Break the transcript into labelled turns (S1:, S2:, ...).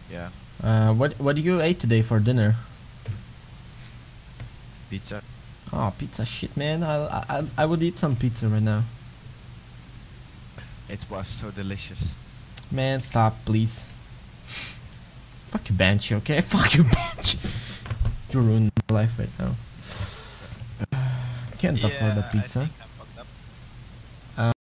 S1: Yeah,
S2: What you ate today for dinner?
S1: pizza.
S2: Oh, pizza shit, man. I would eat some pizza right now.
S1: It was so delicious.
S2: Man, stop, please. Fuck you, Banshee, okay? Fuck you, Banshee. You're ruining my life right now. Can't afford a
S1: Yeah, I
S2: pizza.
S1: think I'm fucked up.